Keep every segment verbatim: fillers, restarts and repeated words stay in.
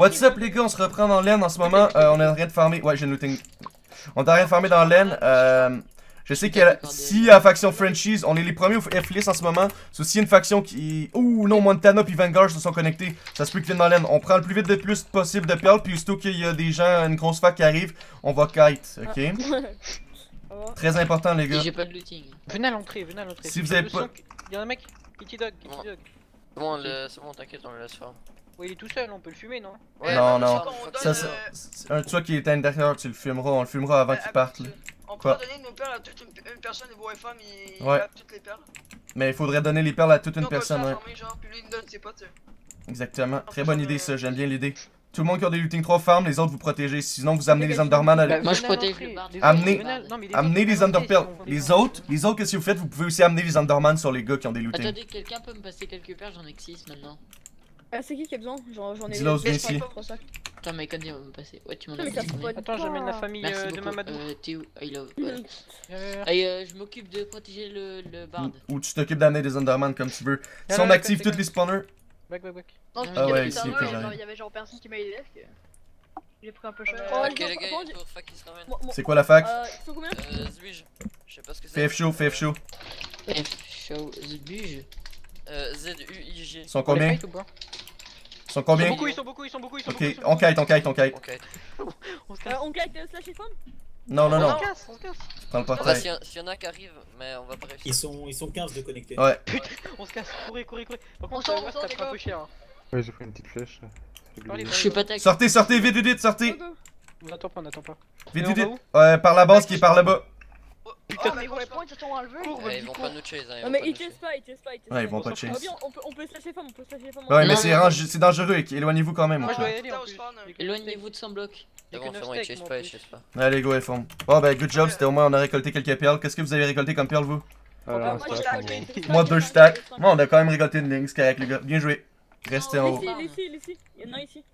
What's up les gars, on se reprend dans l'aine en ce moment. Euh, on est en train de farmer. Ouais, j'ai le looting. On est en train de farmer dans l'aine. Euh, je sais que si à la faction Frenchies, on est les premiers au F-list en ce moment. Sauf s'il y a une faction qui. Ouh non, Montana puis Vanguard se sont connectés. Ça se peut qu'ils viennent dans l'aine. On prend le plus vite de plus possible de perles. Puis aussitôt qu'il y a des gens, une grosse fac qui arrive, on va kite. Ok? Très important les gars. J'ai pas de looting. Venez à l'entrée, venez à l'entrée. Si vous avez pas. Y'a un mec, Kitty Dog, Kitty Dog. C'est bon, c'est bon, t'inquiète, on le laisse faire. Ouais, il est tout seul, on peut le fumer, non? Ouais, non, bah, non. Ça, Ça, c'est un toi qui est à l'intérieur, tu le filmeras, on le filmera avant qu'il parte. Là. On peut Quoi? donner nos perles à toute une, une personne de vos F M, il Ouais. a toutes les perles. Mais il faudrait donner les perles à toute une Nous, on peut le personne, faire ouais. farmer, genre, puis lui il nous donne ses potes. Exactement. Très bonne idée ça, j'aime bien l'idée. Tout le monde qui a des looting trois farm, les autres vous protégez. Sinon vous amenez les Underman à Moi je protège le bar. Amenez, Amenez amenez les Underpearls. Les autres, les autres, qu'est-ce que vous faites? Vous pouvez aussi amener les Underman sur les gars qui ont des looting. Attendez, quelqu'un peut me passer quelques perles, j'en ai que six maintenant. Ah, c'est qui qui a besoin? J'en ai. Dis-le, viens ici. Attends, mais Candy va me passer. Ouais, tu m'en as mais ça dit. se peut Attends, j'amène la famille Merci euh, de beaucoup. Mamadou. Euh, t'es où? I love. Mhm. Ouais. Allez, euh, je m'occupe de protéger le, le bard. Ou tu t'occupes d'amener des Underman comme tu veux. Si Y'a on là, active côté tous les spawners. Back, back, back. Non, Ah parce ouais, que ici, tout à que l'heure, j'arrive. il y avait genre personne qui m'a aidé. J'ai pris un peu cher. Oh, Ok, les gars, comment il y on a pour fac qui se ramène. Moi- moi- C'est quoi la fac? Euh, il faut combien? Euh, Zwij. Je sais pas ce que c'est. F chaud, F chaud. F show Zbuge. Euh, Z U I G. Ils sont combien? Fight ou pas? Ils sont Ils sont combien? beaucoup, ils sont beaucoup, ils sont beaucoup, ils sont beaucoup. Ok, ils sont on kite, on kite, on kite. Ok. beaucoup. On se Euh, casse. on kite euh, slash et femme? Non, non, On non. se casse, on se casse. Prends le Ah bah, portail. s'il y, y en a qui arrivent, mais on va pas réussir. Ils sont, ils sont quinze de connectés. Ouais. On se casse, courez, courez, courez. Par On contre, sort, euh, on ouais, sort, ça les prend un gars. peu cher. Ouais, j'ai fait une petite flèche. Allez, Je suis pas tac. Sortez, sortez, vite, vite, vite, sortez. Go, go. On attend pas, on attend pas. Vite, Et vite, on va vite. Ouais, par la base qui est par là-bas. Putain, Oh, mais vos points se sont enlevés. Ouais, ils vont pas nous chase, hein. Non, vont mais pas ils nous chase. chase pas, ils chase pas, ils chase Ouais, ils pas. vont pas s'en chase. Ah, bien, on peut, on peut slash les femmes, on peut slash les femmes. Ouais, mais Non, c'est non, range- c'est dangereux, éloignez-vous quand même. Moi, je dois ok. y aller en plus. Éloignez-vous de son bloc. C'est bon, c'est bon, ils chase pas, ils chase pas. Allez, go, F one. Bon, ben, good job, c'était au moins on a récolté quelques perles. Qu'est-ce que vous avez récolté comme perles, vous? Alors, moi, c'est j'ai pas stacké, bon. j'ai stacké, Moi, deux j'ai stacks. stacké. Moi, on a quand même récolté une ligne, c'est correct, les gars. Bien joué. Restez en haut. Ici, ici, ici. Il y en a ici.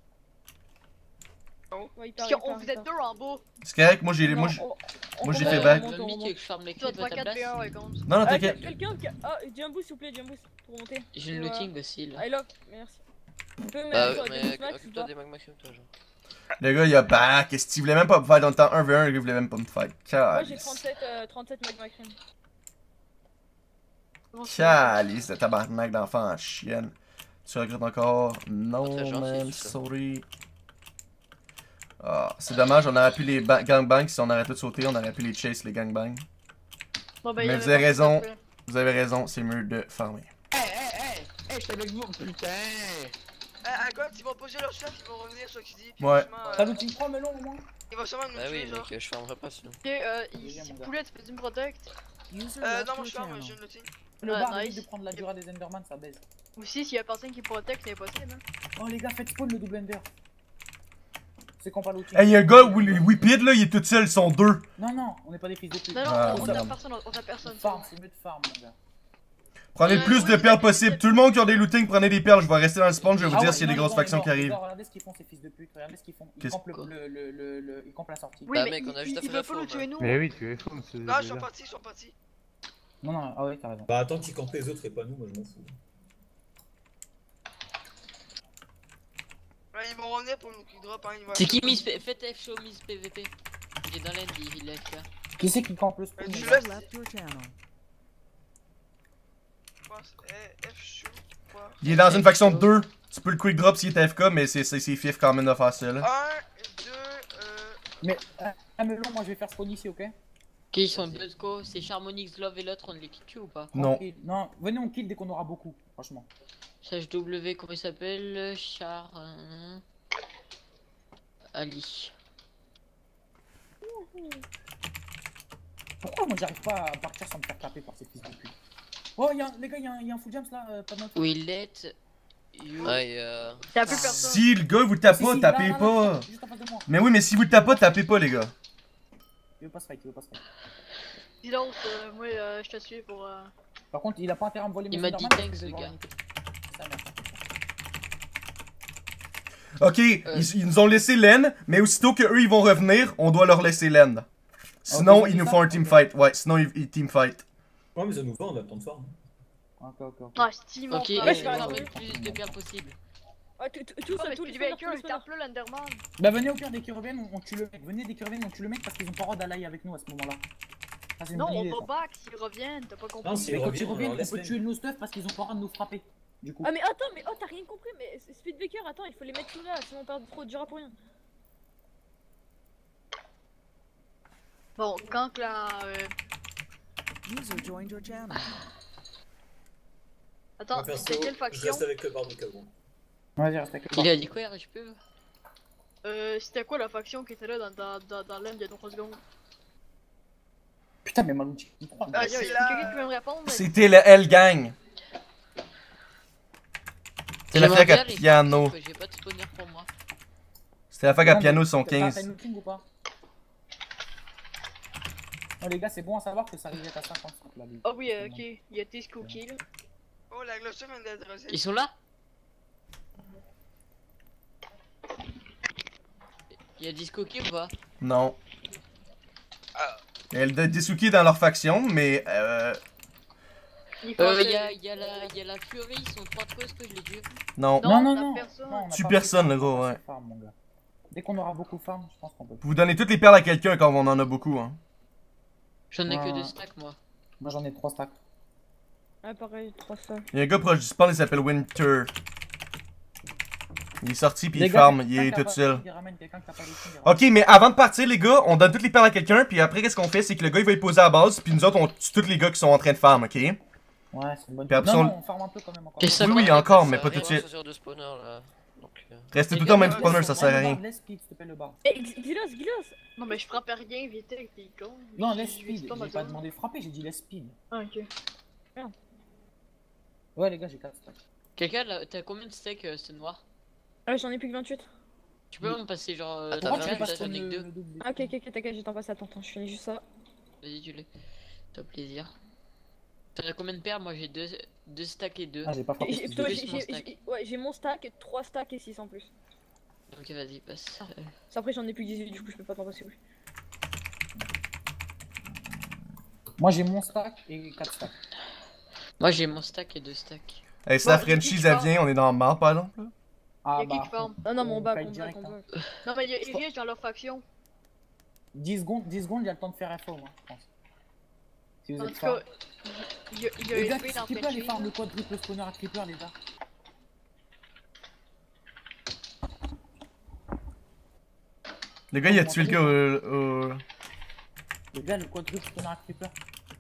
Ouais, il part, Parce il qu'on part, vous il êtes part. deux en bas. C'est correct, moi j'ai Non, moi j'ai. on- on moi, j'ai remonte, fait on back. remonte, on Mimi, tu remonte. veux que je farme les Tu dois clés te à ta faire quatre place? V un, ouais, comme ça. Non, non, Ah, t'inquiète. quelqu'un qui a. Ah, jump boost s'il vous plaît, jump boost pour monter. J'ai le looting aussi là. I love, merci. Tu peux me Bah, mettre sur mais le max ou occupe-toi pas? des magma cubes, toi, genre. Le gars, il a back. Qu'est-ce qu'il voulait même pas me fight dans le temps un v un, le gars voulait même pas me fight. Moi j'ai Calice. trente-sept, euh, trente-sept magma cream. Calice de tabarnak d'enfant en chienne. Tu regrettes encore? Non, Pas très gentil, man, tout ça. sorry. Ah, c'est dommage, on aurait pu les ba- gangbangs si on aurait tout sauté, on aurait pu les chase les gangbangs. Bon, ben, Mais il y vous avait avez pas raison. de quatre V un. Vous avez raison, c'est mieux de farmer. Hey, hey, hey! Hey, j'étais avec vous, putain! Ah, à quoi ils vont poser leur chef, ils vont revenir sur X D. puis Ouais. franchement, euh, T'as looting trois melons au moins? Il va sûrement nous Bah oui, tuer, genre. mec, je fermerai pas sinon. Ok, euh, Deuxième, ici, mon gars. Poulette, peux-tu me protect? Euh, non, moi je ferme, j'ai une looting. Le Ah, bar nice. évite de prendre la durée des Enderman, ça baise. Ou si, s'il y a personne qui protect, c'est impossible. Hein. Oh les gars, faites spawn le double Ender. C'est qu'on pas looting. Hey, y'a un gars, oui, Whipped là, il est tout seul, ils sont deux. Non, non, on est pas des fils de pute. Non, non, Ah, on oui. tape personne, on tape personne. Farm, c'est mieux de farm, mon gars. Prenez le Euh, plus de oui, perles oui, possible. oui. Tout le monde qui a des lootings, prenez des perles. Je vais rester dans le spawn, je vais vous Ah dire ouais, s'il y a des non, grosses non, factions non, qui les arrivent. gars, regardez ce qu'ils font ces fils de pute, regardez ce qu'ils font. Ils Qu'est-ce- campent le, le, le, le, le- ils campent la sortie. Oui, Bah, mais mec, on a ils- juste à ils faire veulent pas la nous faute, tuer, nous. Mais oui, tu es fou, c'est. Non, ils sont partis, ils sont partis. Non, non, ah ouais, t'as raison. Bah attends qu'ils campent les autres et pas nous, moi je m'en fous. Ouais, ils vont revenir pour nous qu'ils drop, hein, ils vont. C'est qui Miss P... Faites F show Miss P V P. Il est dans l'aide, il il est F K. Qui c'est qui campe le spawn? Euh, les tu gars laisses. F shoot. quoi. Il est dans une faction de deux. Tu peux le quick drop s'il est F K, mais c'est c'est fif quand même de faire ça là. un, deux, euh. Mais, euh, un melon, moi je vais faire spawn ici, ok? Ok, ils sont Buzzco, c'est Charmonix, Love et l'autre, on les kill ou pas? Non. Tranquille. Non, venez on kill dès qu'on aura beaucoup, franchement. H W, comment il s'appelle? Char... euh, Ali. Pourquoi moi j'arrive pas à partir sans me faire taper par ces fils de pute? Oh y'a, les gars, y'a un, y a un full jumps là, euh, pas de notre. Willet... You... Ah, et euh... T'as plus personne. Si le gars vous tape Si, pas, si, là, tapez là, là, pas. juste- juste en face de moi. Mais oui, mais si vous le tapez pas, tapez pas les gars. Il veut pas se fight, il veut pas se fight. Dis donc, euh, moi euh, je te suis pour. Euh... Par contre, il a pas intérêt à me voler Il mon m'a dit Enderman parce thanks, que je vais le voir gars. une petite- C'est ça, merde. Ok, ils, ils nous ont laissé laine, mais aussitôt que eux ils vont revenir, on doit leur laisser laine. Sinon, Ok, ils nous ça, font un ok. team fight. Ouais, sinon ils, ils team fight. Ouais, mais ça nous va, on a le temps de farm. Ok, ok, ok. Ah, Steam, Ok, enfin, euh, Ouais, je je vais vais faire aller. le plus de perles possible. Ouais, tout, tout, Oh, tout, mais tous les Speed spawners, tous Baker, les il spawners. tape le l'Enderman. Bah venez au pire dès qu'ils reviennent, on, on tue le mec. Venez dès qu'ils reviennent, on tue le mec parce qu'ils ont pas le droit d'aller avec nous à ce moment-là. Ça c'est une Non, bonne on idée, va ça. back s'ils reviennent, t'as pas compris. Non, s'ils Mais quand reviennent, ils on reviennent, leur on laisse peut les- tuer nos stuff parce qu'ils ont pas le droit de nous frapper. Du coup. Ah mais attends, mais oh t'as rien compris, mais Speedbaker, attends, il faut les mettre tous là, sinon on perd trop de gira pour rien. Bon, quand que la... euh, Attends, Moi, perso, c'était quelle je faction? reste avec le Barbecue. Vas-y, reste avec Il a dit quoi, R H P? Euh, c'était quoi la faction qui était là dans, dans, dans, dans l'end il y a trois secondes? Putain, mais Malouchi, il croit. Ah, c'est y'a là. quelqu'un qui veut me répondre? mais- C'était le L-Gang. C'est la J'aimerais fac à bien les piano. faire, J'ai pas de spawner pour moi. C'était la fac à Non, piano mais son t'as- quinze. t'as une looting ou pas? Oh les gars, c'est bon à savoir que ça arrivait à cinquante-cinq la vie. Ah oui, euh, ok, il y a tes cookies là. Oh, la cloche vient d'être reçue. Ils sont là? Il y a Disco qui ou pas? Non. Ah. Il y a le Desuki dans leur faction, mais euh, Il faut Euh, que- il y a, y, a la- y a la Fury, ils sont trois de cause que je les tue. non. Non, non, t'as non. personne. Non, on a Tue pas personne, assez le gros, farm, ouais. assez farm, mon gars. Dès qu'on aura beaucoup farm, je pense qu'on peut. Vous donnez toutes les perles à quelqu'un quand on en a beaucoup, hein. J'en ai que Ouais. deux stacks moi. Moi j'en ai trois stacks. Ah pareil, trois stacks. Il y a un gars proche du spawn, il s'appelle Winter. Il est sorti puis Les il gars, farm, quelqu'un il est qui a tout pas- seul. qui ramène quelqu'un qui a pas de looting, il ramène. Ok, mais avant de partir, les gars, on donne toutes les perles à quelqu'un, puis après, qu'est-ce qu'on fait? C'est que le gars il va y poser à la base, puis nous autres on tue tous les gars qui sont en train de farm, ok? Ouais, c'est une bonne Puis après, Non, on- non, on farm un peu quand même encore. Et ça, Oui, quand oui, même, encore, ça mais pas arrive tout de suite. à choisir deux spawners là. Donc, euh... Restez Les tout le temps gars, même ouais, spawner, ça sert à Ouais, rien. le bar, Laisse speed, s'il te plaît, le bar. Eh, Gilos, Gilos. Non, mais je frappe à rien, vite avec tes cons. Non, Je- laisse je vais speed. spawn J'ai dans pas le zone. demandé frapper, j'ai dit laisse speed. Ah, ok. Ouais, les gars, j'ai quatre stacks. Quelqu'un, là, t'as combien de steaks, euh, c'est noir? Ah j'en ai plus que vingt-huit. Tu peux me passer genre. Euh, t'as Pourquoi tu vingt, fais pas là, spawn j'en ai que le deux. le double? Ah ok, ok, ok, t'inquiète, je t'en passe, attends, attends, je finis juste ça. Vas-y, tu l'es. T'as plaisir. T'en as combien de paires? Moi j'ai deux, deux stacks et deux. Ah, j'ai pas frappé. J'ai- ce toi, que j'ai- plus mon j'ai- stack. j'ai- Ouais, j'ai mon stack, trois stacks et six en plus. Ok, vas-y, passe. Euh, Après j'en ai plus que dix-huit, du coup je peux pas t'en passer plus. Moi j'ai mon stack et quatre stacks. Moi j'ai mon stack et deux stacks. Hey, si la Bon, franchise je elle pars. vient, on est dans le mar par exemple. là. Ah Y'a qui bah. qui farm? Non, non, mais on on back, paye on back, direct, on hein. back. Non, mais il riche dans leur faction. dix secondes, dix secondes, il y a le temps de faire F O, moi, je pense. Si vous En êtes tout farm. cas, il y a, il y a Les gars, L P qui dans qui peut aller Frenchie. farm le quadruple spawner à creeper, les gars? Le gars il a tué le gars au. au- Les gars, le quadruple spawner à creeper.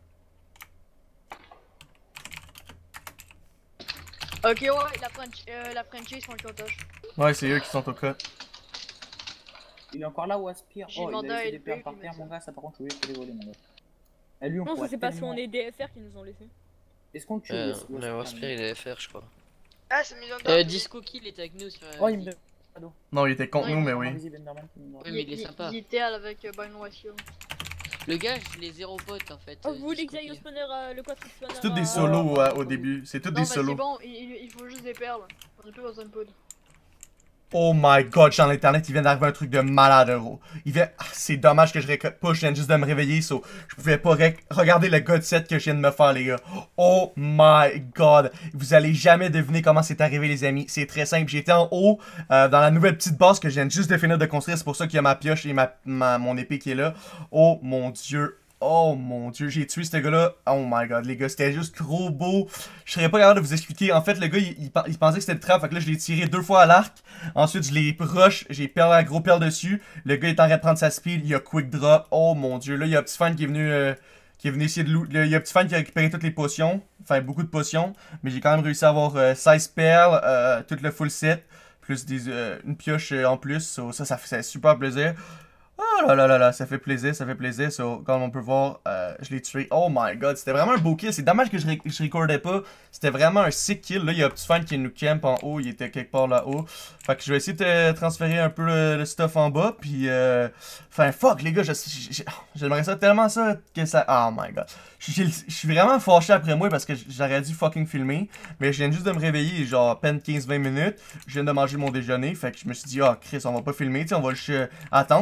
Ok, ouais, la, French, euh, la Frenchie sont le cotage. Ouais, c'est eux qui sont au cas. Il est encore là ou aspire? J'ai Oh, il demandé a à laissé des L P perles par qui terre, m'a mon dit. gars, ça par contre, je voulais les voler, mon gars. Et lui, on Non, ça pourrait c'est parce tellement- qu'on est D F R qui nous ont laissé. Est-ce qu'on le tue Euh, ou est-ce- ou est-ce mais qu'on Waspir l'a il est F R, je crois. Ah, c'est million Euh, Disco Kill était avec nous sur. Oh, il me donne cadeau. Non, il était contre Ouais, nous, mais Ah, oui. vas-y, Benderman, tu me donnes. Oui, mais il est sympa. Il était avec euh, Bang Ratio. Le gars, je l'ai zéro pote en fait. Oh, euh, vous voulez que Disco j'aille au Kill. spawner, euh, le quadruple spawner C'est tous des euh, solos ouais, euh, au ouais. début. C'est tous Non, des mais c'est solos. bon, il, il- il faut juste des perles. On a plus besoin de poudre. Oh my god, sur l'internet, il vient d'arriver un truc de malade, euro. Il vient. Ah, c'est dommage que je récolte pas, je viens juste de me réveiller, so je pouvais pas rec- regarder le god set que je viens de me faire, les gars. Oh my god. Vous allez jamais deviner comment c'est arrivé, les amis. C'est très simple. J'étais en haut, euh, dans la nouvelle petite base que je viens juste de finir de construire. C'est pour ça qu'il y a ma pioche et ma, ma- mon épée qui est là. Oh mon dieu. Oh mon dieu, j'ai tué ce gars-là. Oh my god, les gars, c'était juste trop beau. Je serais pas capable de vous expliquer. En fait, le gars, il, il, il pensait que c'était le trap. Fait que là, je l'ai tiré deux fois à l'arc. Ensuite, je l'ai rush. J'ai perdu la gros perle dessus. Le gars est en train de prendre sa speed. Il a quick drop. Oh mon dieu. Là, il y a un petit fan qui est venu. Euh, qui est venu essayer de loot. Il y a un petit fan qui a récupéré toutes les potions. Enfin, beaucoup de potions. Mais j'ai quand même réussi à avoir euh, seize perles. Euh, tout le full set. Plus des, euh, une pioche euh, en plus. So, ça, ça fait super plaisir. Oh là là là là, ça fait plaisir, ça fait plaisir. So, comme on peut voir, euh, je l'ai tué. Oh my god, c'était vraiment un beau kill. C'est dommage que je, ré je recordais pas. C'était vraiment un sick kill. Là, il y a un petit fan qui nous camp en haut. Il était quelque part là-haut. Fait que je vais essayer de transférer un peu le, le stuff en bas. Puis, euh... enfin, fuck les gars, j'aimerais ça tellement ça que ça... Oh my god. Je suis vraiment fâché après moi parce que j'aurais dû fucking filmer. Mais je viens juste de me réveiller, genre à peine quinze vingt minutes. Je viens de manger mon déjeuner. Fait que je me suis dit, ah, oh, Chris, on va pas filmer. T'sais, on va juste euh, attendre. Puis là, je suis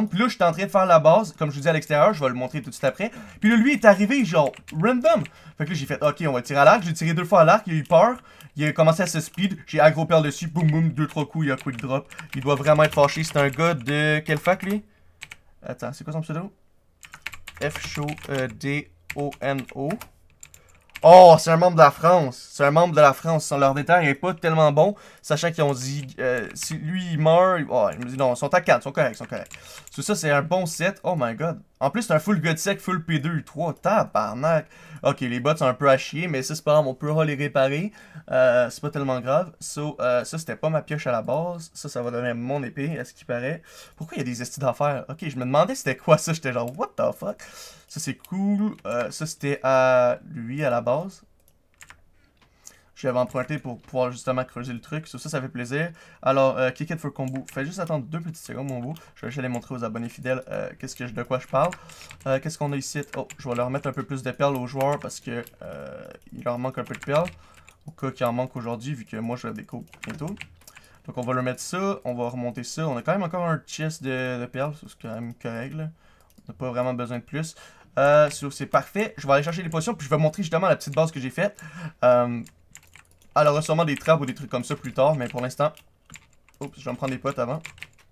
en train de faire la base, comme je vous dis à l'extérieur, je vais le montrer tout de suite après. Puis là, lui est arrivé, genre, random. Fait que là, j'ai fait, ok, on va tirer à l'arc. J'ai tiré deux fois à l'arc, il a eu peur. Il a commencé à se speed. J'ai aggro perle dessus, boum boum, deux trois coups, il a quick drop. Il doit vraiment être fâché. C'est un gars de quelle fac, lui? Attends, c'est quoi son pseudo? F D O N O. Oh, c'est un membre de la France. C'est un membre de la France. Leur détail n'est pas tellement bon. Sachant qu'ils ont dit, euh, si lui il meurt, oh, il me dit non, ils sont à quatre, ils sont corrects, ils sont corrects. Sur ça, c'est un bon set. Oh my god. En plus, c'est un full god sec, full P deux U trois. Tabarnak. Ok, les bots sont un peu à chier, mais ça, c'est pas grave, on pourra les réparer. Euh, c'est pas tellement grave. So, euh, ça, c'était pas ma pioche à la base. Ça, ça va donner mon épée, à ce qui paraît. Pourquoi il y a des estis d'affaires? Ok, je me demandais c'était quoi ça. J'étais genre, what the fuck? Ça, c'est cool. Euh, ça, c'était à lui à la base. Je l'avais emprunté pour pouvoir justement creuser le truc. So, ça, ça fait plaisir. Alors, euh, Kick It for Combo. Fais juste attendre deux petites secondes, mon beau. Je vais juste aller montrer aux abonnés fidèles euh, qu'est-ce que je, de quoi je parle. Euh, Qu'est-ce qu'on a ici? Oh, je vais leur mettre un peu plus de perles aux joueurs parce que euh, il leur manque un peu de perles. Au cas qu'il en manque aujourd'hui, vu que moi, je la découpe bientôt. Donc, on va leur mettre ça. On va remonter ça. On a quand même encore un chest de, de perles. C'est quand même correct, là. On n'a pas vraiment besoin de plus. Euh, c'est parfait. Je vais aller chercher les potions. Puis, je vais montrer justement la petite base que j'ai faite. Euh... Elle aura sûrement des trappes ou des trucs comme ça plus tard, mais pour l'instant... Oups, je vais me prendre des potes avant.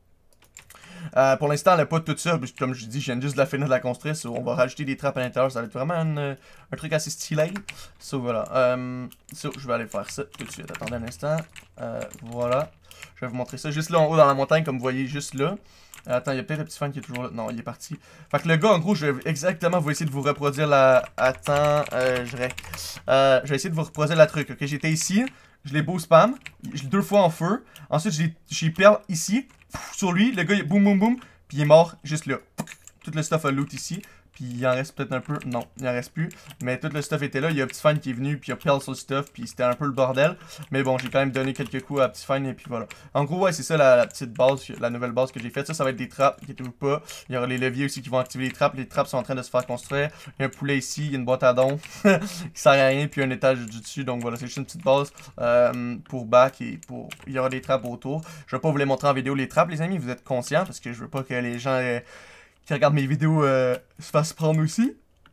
Euh, pour l'instant, elle n'a pas tout ça, comme je dis, je viens juste de la finir de la construire, so on va rajouter des trappes à l'intérieur, ça va être vraiment une, un truc assez stylé. So voilà, euh, so, je vais aller faire ça tout de suite, attendez un instant. Euh, voilà, je vais vous montrer ça juste là en haut dans la montagne, comme vous voyez, juste là. Attends, il y a peut-être un petit fan qui est toujours là. Non, il est parti. Fait que le gars, en gros, je vais exactement vous essayer de vous reproduire la... Attends, euh, je vais... Euh, je vais essayer de vous reproduire la truc. Ok, j'étais ici. Je l'ai beau spam. Je l'ai deux fois en feu. Ensuite, j'ai perle ici. Pff, sur lui. Le gars, il boum, boum, boum. Puis il est mort juste là. Tout le stuff a loot ici. Puis il en reste peut-être un peu. Non, il en reste plus. Mais tout le stuff était là. Il y a un petit fan qui est venu. Puis il a perle sur le stuff. Puis c'était un peu le bordel. Mais bon, j'ai quand même donné quelques coups à petit fan. Et puis voilà. En gros, ouais, c'est ça la, la petite base. La nouvelle base que j'ai faite. Ça, ça va être des trappes. Inquiétez-vous pas. Il y aura les leviers aussi qui vont activer les trappes. Les trappes sont en train de se faire construire. Il y a un poulet ici. Il y a une boîte à dons. qui sert à rien. Puis un étage du dessus. Donc voilà, c'est juste une petite base euh, pour back. Et pour. Il y aura des trappes autour. Je vais pas vous les montrer en vidéo les trappes, les amis. Vous êtes conscients. Parce que je veux pas que les gens euh, qui regardent mes vidéos euh, se fassent prendre aussi.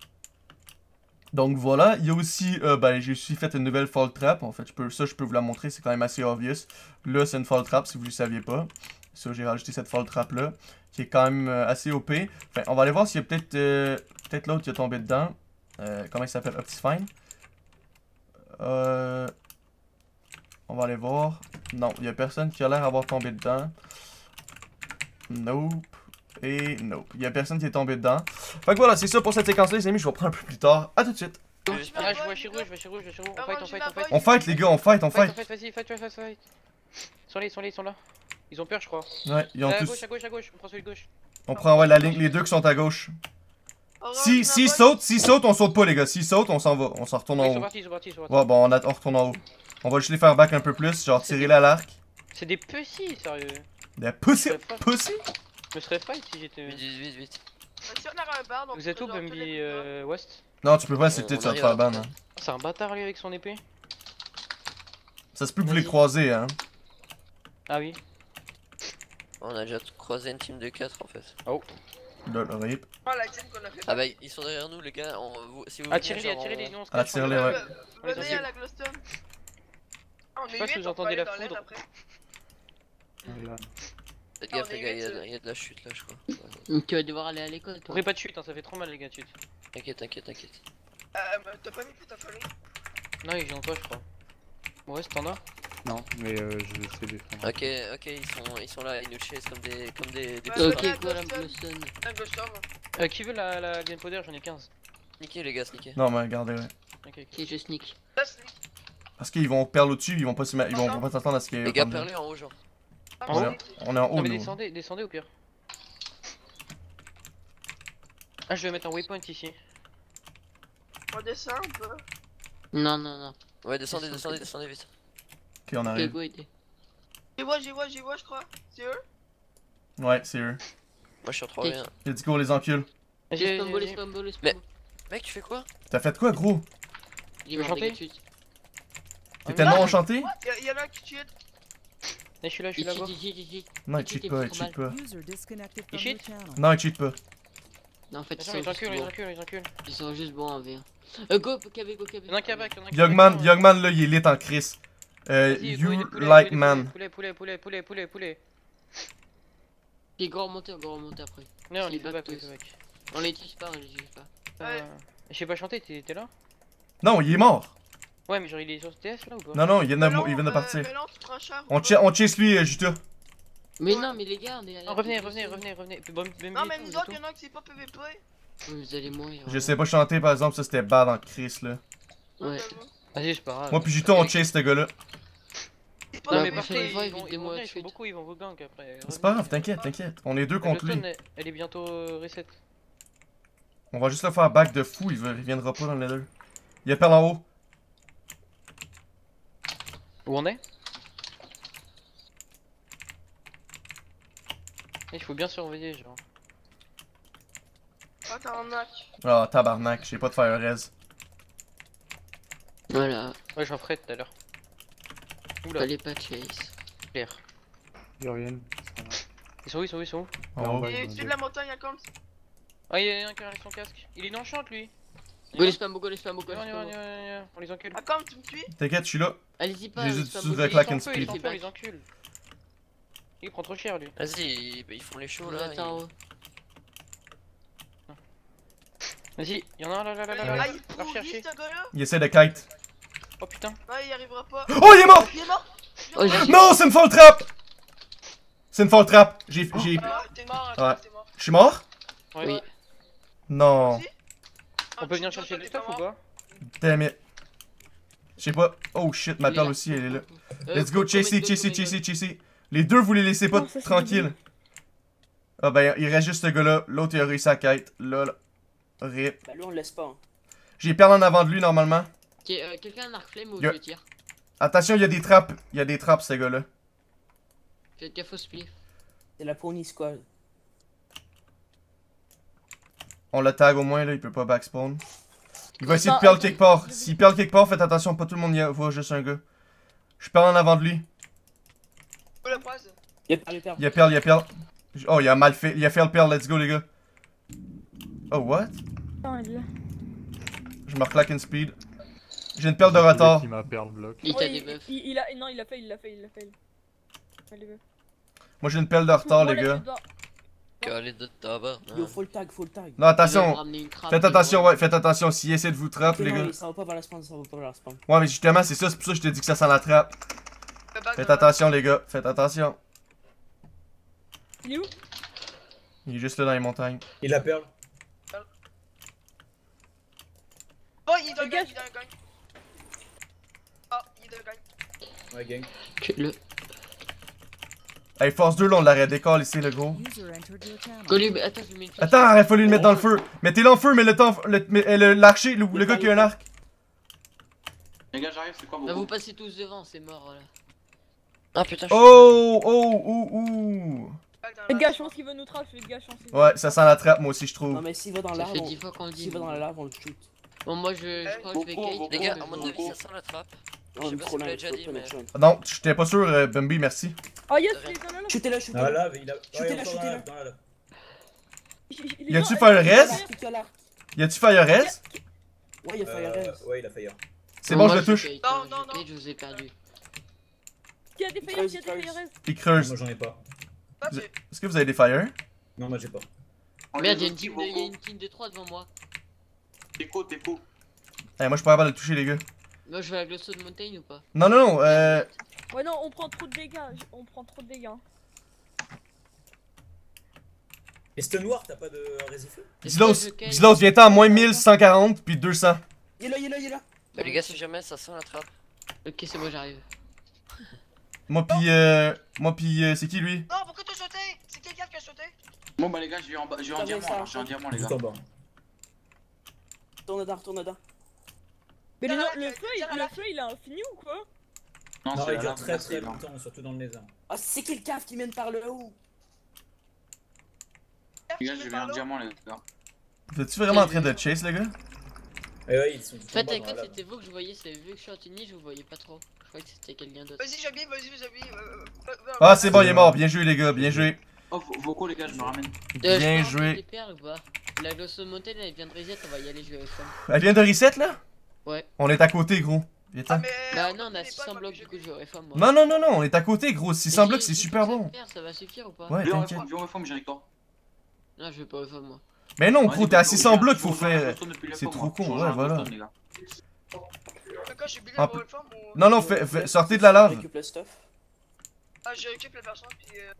Donc voilà, il y a aussi, euh, ben j'ai aussi fait une nouvelle fall trap, en fait, je peux, ça je peux vous la montrer, c'est quand même assez obvious. Là c'est une fall trap si vous ne le saviez pas. Ça j'ai rajouté cette fall trap là, qui est quand même euh, assez O P. Enfin, on va aller voir s'il y a peut-être euh, peut-être l'autre qui est tombé dedans. Euh, comment il s'appelle? Optifine. Euh, on va aller voir. Non, il n'y a personne qui a l'air d'avoir tombé dedans. Nope. Et nope. Il y a personne qui est tombé dedans. Fait que voilà, c'est ça pour cette séquence-là, les amis. Je vous reprends un peu plus tard. À tout de suite. Ah, je vois Chirou, je vois Chirou, je vois Chirou. On fight, on fight, on fight. On fight, les gars, on fight, on fight. fight. Vas-y, fight, fight, fight, fight. Ils sont là, ils sont là, ils sont là. Ils ont peur, je crois. Ouais, ils ont à tous. gauche, à gauche, à gauche. On prend celui de gauche. On prend, ouais, la ligne, les deux qui sont à gauche. Si, si saute, si saute, on saute pas, les gars. Si saute, on s'en va. On s'en retourne en haut. Ils sont partis, ils sont partis, ils sont partis. Ouais, bon, on, a, on retourne en haut. On va juste les faire back un peu plus, genre tirer la l'arc. C'est des pussies, sérieux. Des pussy, pussy. Je me serais fight si j'étais. Vite, vite, vite. Si on a un bar, donc Vous êtes où, Bambi euh, West? Non, tu peux pas, c'était tu vas te faire ban. Hein. C'est un bâtard lui avec son épée. Ça se peut que vous les croisez, hein. Ah oui. On a déjà croisé une team de quatre en fait. Oh. Lol, rip. Oh, la team qu'on a fait. Ah bah ils sont derrière nous les gars. On, vous, si vous attirez-les, attirez-les, nous on se cache. Attirez-les, ouais. Venez à la Glowstone. Je sais pas si vous entendez la foudre. Faites gaffe les gars, il y a de la chute là je crois. Tu vas devoir aller à l'école toi. Pourrez pas de chute, hein, ça fait trop mal les gars de chute. T'inquiète, t'inquiète, t'inquiète. Euh, t'as pas mis pour ta folie? Non, ils ont pas, je crois. West, t'en as? Non, mais euh, je vais essayer de défendre. Ok, ok, ils sont, ils sont là, ils nous chasent comme des, comme des, des Ouais, Ok, ouais, quoi la Glowstone. Glowstone? La Glowstone. Euh, qui veut la, la gunpowder? J'en ai quinze. Sneaky les gars, sneaky. Non, mais regardez, ouais. Ok, ok. Ok, je sneak. Là, sneak. Parce qu'ils vont perdre au-dessus, ils vont pas se mettre, ils vont, vont pas s'attendre à ce qu'il y ait. Les gars, perlez en haut genre. Ah, On bon, est, on est en haut, Non mais nous. descendez, descendez au pire. Ah, je vais mettre un waypoint ici. on descend un peu. Non, non, non. Ouais, descendez, descendez, descendez vite. Ok, on Ok, arrive. go aider. J'y vois, j'y vois, j'y vois, je crois. C'est eux? Ouais, c'est eux. Moi je suis en trois Ok. v un. Il a dit qu'on les encule. Vas-y, Les spambo, les vas-y, spambo, les Mais- spambo. Mec, tu fais quoi? T'as fait quoi, gros? Il veux va chanter? chanter? T'es tellement enchanté? Y'a y en a un qui tue. je suis là, je suis Il là-bas. cheat, il cheat, il cheat. Non, il Il cheat, cheat il pas, fait il trop cheat mal. pas. Il cheat? Non, il cheat pas. Non, en fait, ils Attention, sont ils juste enculent, ils bons. enculent, ils enculent. Ils sont juste bons en V un. Euh, go, K B, go, K B. Y'en a un qui a back, y'en a un qui a Youngman, back. Youngman là, il est lit en Chris. Euh, Vas-y, you poulet, poulet, like poulet, man. Poulet, poulet, poulet, poulet, poulet, poulet. Puis go remonter, go remonter après. Non, on C'est est fait back back, on est tous. fait back. On les tue pas, on les tue pas. Euh, Je sais pas chanter, t'es t'es là? Non, il est mort. Ouais, mais genre il est sur T S là ou pas? Non, non, il vient de, Melon, il vient de euh, partir. Melon, tu prends cher On, ou cha pas? on chase lui, euh, Juta. Mais Ouais. non, mais les gars, on est à Non, revenez, revenez, revenez, revenez. Puis bon, même Non, les mais tout, nous les autres, tout. y'en a qui c'est pas P V P. Vous allez mourir. Je sais pas chanter par exemple, ça c'était bad en Chris là. Ouais. Vas-y, c'est pas grave. Moi puis Juta, on chase ce gars-là. C'est Non, pas mais Ouais, partez, prochaine ils fois, vont, ils vont évitez-moi venir, de ils sont suite. beaucoup, ils vont vous gank après. C'est pas grave, t'inquiète, t'inquiète. On est deux contre lui. Glowstone, elle, elle est bientôt euh, reset. On va juste le faire back de fou, il, va- il viendra pas dans le nether. Il y a perle en haut. Où on est? Il faut bien surveiller, genre. Ah, t'as un knock. Ah, tabarnak, j'ai pas de fire res. Voilà, Ouais, j'en ferai tout à l'heure. Oula, fallait pas chase. clair. Ils reviennent. Ça va. Ils sont où, ils sont où, ils sont où? En haut. Il est au-dessus de la montagne à Camps. Ah, il y a un qui a son casque. Il est dans le champ, lui. Go les spam, go les spam, go On y les va, on y spam. va, on y va. On les encule. À Camps, tu me suis? T'inquiète, je suis là. Allez-y pas, J'ai les juste spam, sous go, avec les la spam. Ils sont peu, speed. ils sont Il peu, fait ils encule. Il prend trop cher, lui. Vas-y, ils font les shows Vous là. êtes en haut. Vas-y, y'en a un là, là, là, là, Ah, là. il Va est rechercher. ce gars-là? Il essaie de kite. Oh putain. Ah, il y arrivera pas. Oh, il est mort! Il est mort? Oh, j'ai- Non, c'est une fall trap! C'est une fall trap. J'ai. j'ai. Ah, t'es mort, Ouais. attends, t'es mort. Je suis mort? Ouais. Oui. Non. Si? On peut venir chercher le stuff ou pas? Damn it. Je sais pas. Oh shit, ma Il est perle là. aussi, elle est là. Euh, Let's go, go, chasey, go, chasey, go, go, go. chasey, chasey. Les deux, vous les laissez pas Non, ça, c'est tranquilles. Ah ben, il reste juste ce gars-là. L'autre, il a réussi à quête. Là, là. Rip. Bah lui on le laisse pas. Hein. J'ai perle en avant de lui, normalement. Ok, euh, quelqu'un a un arc flemme ou Yo. je tire? Attention, il y a des trappes. Il y a des trappes, ce gars-là. Faites gaffe au split. C'est la pony squad. On le tag au moins, là, il peut pas backspawn. Il va essayer de Attends, perle attends, quelque part. je- S'il perle quelque part, faites attention, pas tout le monde y voit juste un gars. Je perle en avant de lui. Où la poise? Y'a pas le père. Il y a perle, il y a perle. Oh, il a mal fait. Il a fait le perle, let's go, les gars. Oh, what? Attends, il est là. Je me reclaque une speed. J'ai une perle de retard. Qui m'a perle bloc. Il Oh, t'a il, des buffs. il, il a, non, il a fait, il l'a fait, il l'a fait. Allez, va. Moi, j'ai une perle de retard, Moi, les là, gars. je dois- Calé de tabac. Yo, faut le tag, faut le tag. Non, Ils vont attention. ramener une trappe, Faites ils attention, vont- ouais, faites attention. S'il essaie de vous trapper, Ok, les non, gars. ça va pas vers la spawn, ça va pas vers la spawn. Ouais, mais justement, c'est ça, c'est pour ça que je te dis que ça sent la trappe. Le bac Faites de- attention, les gars. Faites attention. Il est où? Il est juste là dans les montagnes. Il la perle. Oh, il est dans le gang, Dégage. il est dans le gang. Oh, il est dans le gang. Ouais, gang. Tue-le. Hey, force deux, là, on l'aurait décalé ici, le gros. Go lui, attends, je lui mets une flèche. Attends, il a fallu le mettre dans le feu. Mettez-le en feu, mais le temps. le- mais- euh, le- L'archer, le, le gars qui a un arc. Les gars, j'arrive, c'est quoi vos Bah, vous goûts? passez tous devant, c'est mort là. Ah putain, je suis. Oh, oh, oh, oh. Bac dans Fais la- gaffe, je pense qu'il veut nous trap, fais gaffe, je pense. qu'il veut- Ouais, ça sent la trappe, moi aussi, je Non trouve. mais s'il va dans Ça l'arbre, fait on... dix fois qu'on le dit. s'il va dans la lave, on le shoot. Bon, moi je, je crois que je vais Beaucoup, kite. beaucoup. Les gars, mais à mon bon. avis, ça sent la trappe. On Je sais est pas trop si vous là, l'avez il déjà faut dit, pas mais. notre chance. Non, j'étais pas sûr, euh, Bambi, merci. Oh yes, il est dans la lave. Shootez-le, shootez-le. Dans la lave, il a. Shootez-la, Ouais, il est encore dans la shootez-la. lave, dans la lave. Il- il- il est Y a-tu dans- fait un il est res? derrière. Qui a l'arc? Y a-tu fire res? Ouais, il a fire Euh, res. Ouais, il a fire. C'est Bon, bon, moi, je le touche. kite, Non, je non, kite, non. Je vous ai perdu. Qui a des fires, qui a des Creuse, fires? Il creuse. Moi, j'en ai pas. Ah, tu- Est-ce que vous avez des fire? Non, moi, j'ai pas. On Merde, les y'a une outils, team de, y a beaucoup. une team de trois devant moi. T'es faux, t'es faux. Eh, moi, je suis pas capable de le toucher, les gars. Moi je vais à Glowstone Mountain ou pas? Non, non, non, euh. Ouais, non, on prend trop de dégâts, je- on prend trop de dégâts. hein. Et ce noir, t'as pas de résifleux? Dilos, Dilos, viens-t'en à moins mille cent quarante puis deux cents. Il est là, il est là, il est là. Bah, les gars, si jamais ça sent la trappe. Ok, c'est bon, j'arrive. Moi, pis euh. Moi, pis euh, c'est qui lui? Non, pourquoi t'as sauté? C'est quel gars qui a sauté? Bon, bah, les gars, je vais en, bas- je vais en T'as diamant, mis ça, alors, j'ai un diamant, les Tout gars. en bas. Retourne dedans, retourne dedans. Mais le, Tiens, le là, feu, tiens, il, là. le feu, il a infini ou quoi? Non, Non, c'est il la dure lave, très là, très c'est- longtemps, surtout dans le lézard. Ah, c'est qui le cave qui mène par le haut? Les gars, je vais en diamant, les gars. Vous êtes-tu vraiment en train de chase, les gars? Et ouais, ils sont tout En en fait, bas avec dans la quoi lave. c'était vous que je voyais, c'est vu que je suis en tennis, je vous voyais pas trop. Je crois que c'était quelqu'un d'autre. Vas-y, j'habille, vas-y, j'habille. euh, euh, euh, Ah, c'est bon, il est mort. Bien joué, les gars, bien joué. Oh, vocaux, les gars, je me ramène. Euh, Bien je peux rentrer joué. des perles ou pas? La Glowstone Mountain elle vient de reset, on va y aller jouer avec ça. Elle vient de reset, là? Ouais. On est à côté, gros. Viens Ah, t'en. mais. Bah non, on a six cents blocs, du coup je jouerai femme moi. Non, non, non, non, on est à côté, gros. six cents Mais blocs, j'ai- c'est j'ai super plus bon. de perles, ça va suffire ou pas? Ouais, Viens, on t'inquiète. réforme, viens, on réforme, j'ai récord. Non, je vais pas reform moi. Mais non, Vas-y, gros, t'es à go, six cents go, blocs, je faut vous rejoins à faire. Glowstone depuis le C'est fond, trop moi. con, Je vous ouais, rejoins à voilà. Glowstone, les gars. Quand je suis bilé Ah, pour le femme ou. Non, non, fait- fait- sortez de la lave. Récup le stuff. Ah, je récupère la personne, puis. euh,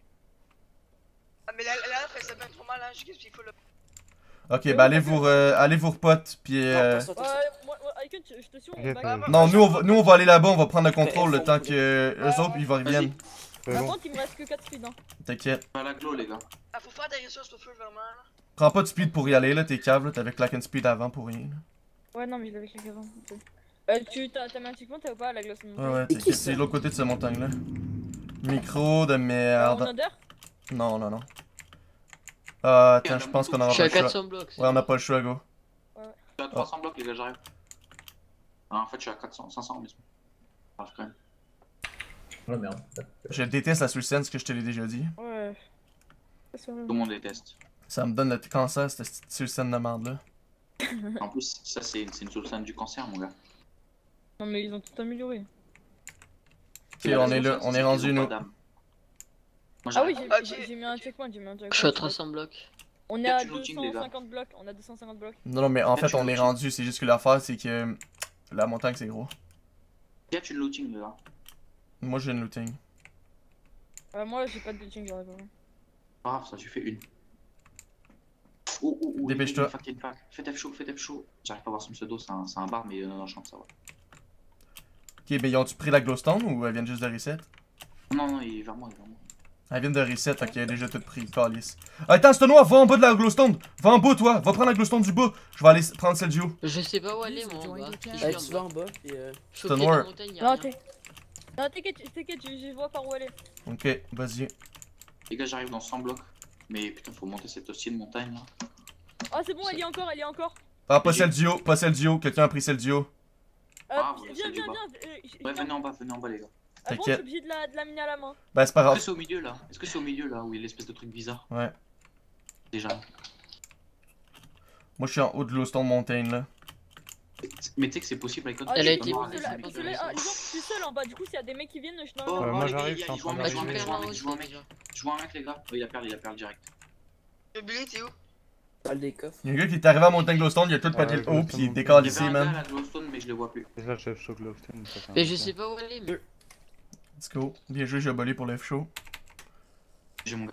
Ah, mais la la lave, elle s'appelle trop mal, hein. Je sais qu'il faut le. Ok, bah allez vous, euh, allez vous repot, puis. euh, Attends, attends, Ouais, attends. moi, moi, Icon, je je te suis, on Ok, va t'as- back. Non, nous on, va, nous on va aller là-bas, on va prendre le contrôle le F, temps on que euh, eux Ouais, autres ouais. ils vont reviennent. C'est Par bon. contre, il me reste que quatre speeds. Hein. T'inquiète. Pas la glow, les gars. Ah, faut faire des ressources pour feu, vraiment. là. Prends pas de speed pour y aller là, t'es cave là, t'avais claqué une speed avant pour rien. Ouais, non, mais je l'avais cliqué avant. ok. Euh, tu t'as t'as mis un checkpoint, t'as ou pas à la glace Ouais, ouais, t'inquiète, c'est de l'autre côté de cette montagne là. Micro de En merde. odeur? Non, non, non. Ah, attends, je pense qu'on Je aura suis pas à le choix. quatre cents blocs. c'est Ouais, on a bon. pas le choix, go. Je suis à trois cents blocs, les gars, j'arrive. Ah, en fait, je suis à quatre cents, cinq cents, mais c'est bon. J'arrive quand même. Oh merde. Je déteste la Suicide, que je te l'ai déjà dit. Ouais. C'est sûr. Tout le monde déteste. Ça me donne le cancer, cette Suicide de merde là. En plus, ça, c'est c'est une solution du cancer, mon gars. Non, mais ils ont tout amélioré. Ok, on est là, on est rendu nous. Moi, Ah oui, j'arrive. j'ai Ok. j'ai- j'ai mis un checkpoint, j'ai mis un checkpoint. Je suis à trois cents blocs. On est Y'a à du looting, deux les cent gars. cinquante blocs, on a deux cent cinquante blocs. Non, non, mais en Là, fait, tu on le est check. rendu, c'est juste que l'affaire, c'est que la montagne, c'est gros. Y a-tu le looting, les gars? Moi, j'ai une looting. Euh, moi, j'ai pas de looting, j'aurais pas. Pas grave, ça, tu fais une. Oh, oh, oh, Dépêche-toi. une fac, une fac. Fais F chaud, fais F chaud. J'arrive pas à voir son pseudo, c'est un, c'est un bar, mais euh, non, non, je chante ça, ouais. Ok, mais ils ont-tu pris la glowstone ou elles viennent juste de reset? Non, non, il est vers moi, il est vers moi. Elles viennent de reset, fait qu'elle a déjà tout pris, calice. Ah, attends, c'est noir, va en bas de la glowstone! Va en bas, toi! Va prendre la glowstone du bas! Je vais aller s- prendre celle du haut. Je sais pas où aller moi en bas. Je suis Euh, en tu vas bas. en bas, puis euh... Je suis C'est au pied de la noir. montagne, y'a Non, rien. t'es. Non, t'inquiète, t'inquiète, je, je vois par où aller. Ok, vas-y. Les gars, j'arrive dans cent blocs. Mais putain, faut monter cette hostie de montagne là. Ah, c'est bon, elle y est encore, elle y est encore. Ah, pas celle du haut, pas celle du haut, quelqu'un a pris celle du haut. Euh, Ah, ouais, viens, celle du viens, bas. viens. euh, j- Ouais, viens. venez en bas, venez en bas, les gars. Ah bon, je suis T'inquiète. obligé de la, de la miner à la main. Bah, c'est pas Est-ce grave. que c'est au milieu là? Est-ce que c'est au milieu là où il y a l'espèce de truc bizarre? Ouais. Déjà. Moi, je suis en haut de glowstone montagne là. Mais tu sais que c'est possible avec Ah, Elle a tu- été tu- mise, tu- elle là- a été parce que là, mise. ah, les gens, je suis seul en bas, du coup, s'il y a des mecs qui viennent, je suis dans Oh, le. Euh, oh, moi, les gars, j'arrive, il y a- je suis en il joue un train mec, Bah, je d'arriver. joue un mec, je joue un perds mec, je là joue un mec. Je vois un mec, les gars. Oh, il a perdu, il a perdu direct. Le Billy, t'es où? salle des coffres. Y'a un gars qui est arrivé à montagne glowstone, il a tout pas Ah, dit le haut, glowstone pis il est montagne. Il y décalissé, avait un gars à man. la glowstone, mais je le vois plus. Et là, chef show glowstone, ça fait un Mais je instant. sais pas où aller. Mais... Let's go. Bien joué, j'ai abolé pour le F-show. J'ai mon gars.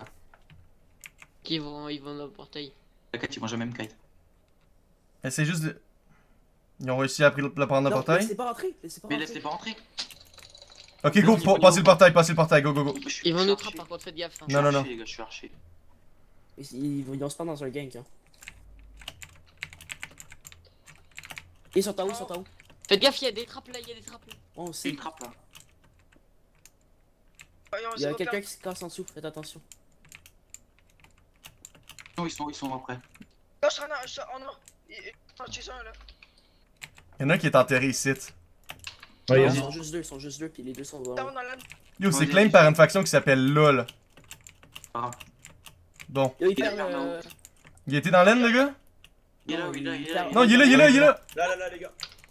Ils vont, ils vont dans le portail. T'inquiète, ils vont jamais me kite. Essaye juste de. Ils ont réussi à pri- la prendre le Non, portail. laissez pas rentrer, laissez pas Mais rentrer. laisse-les pas rentrer. Ok, go, Vas-y, pa- faut passez y le aller. portail, passez le portail, go, go, go. Je suis- Ils vont je suis nous archer. trapper par contre, faites gaffe. Hein. Je suis Non, non, archer, non. les gars, je suis archer. Ils, ils, ils vont se prendre dans un gank. Hein. Ils sont à où, ils sont à où? Faites gaffe, il y a des trappes là, il y a des trappes là. On C'est sait. une trappe là. Voyons, Il y a c'est quelqu'un repère. qui se casse en dessous, faites attention. Non, ils sont, ils sont après. Non, je suis en or, je suis en or. Il- il- Attends, je suis un là. Y'en a un qui est enterré ici. Ouais, Non, y'a ils un- sont juste deux, ils sont juste deux, puis les deux sont devant. T'as dans l'âne. Yo, c'est Ouais, claim vas-y. par une faction qui s'appelle LOL. Pas grave. Bon. Yo, il Il est perd là, le. là-haut. Il était dans l'aine, le gars? Il est là, il est là, il est là. Non, il est là, il est là, il est là! Là, là, là, les gars.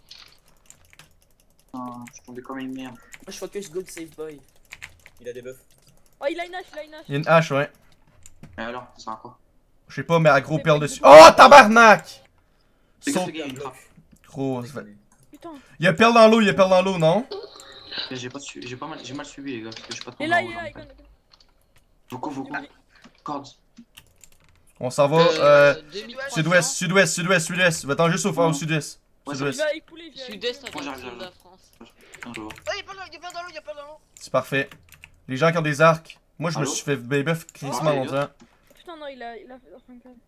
Putain, je suis tombé comme une merde. Moi je focus good save boy. Il a des buffs. Oh, il a une hache, il a une hache. Il y a une hache, ouais. Et alors, ça sert à quoi? Je sais pas, mais à gros perle dessus. Oh, tabarnak! C'est que Saute. ce gars, il y a une trappe. Gros, ça fait- Déconner. Putain. Il y a perle dans l'eau, il y a perle dans l'eau, non? J'ai pas su- j'ai pas mal, j'ai mal suivi les gars, parce que je suis pas trop Il est là, dans il est là, dans- Icon. Icon. Vocaux, vocaux. Cords. On s'en va, euh. deux mille trois cents. Sud-ouest, sud-ouest, sud-ouest, sud-est. Va-t'en juste au fond, au sud-est. Ouais, Je Sud-ouest. vais avec poulet, je vais avec Sud-est, poulet. en Moi, j'arrive, direction de la j'arrive. France. Putain, je vois. Oh, il y a pas dans l'eau, il y a pas dans l'eau, il y a pas dans l'eau. C'est parfait. Les gens qui ont des arcs. Moi, je me Allô? suis fait baby crissement Ah, les longtemps. Putain, non, il a. Il a fait. enfin, quand même.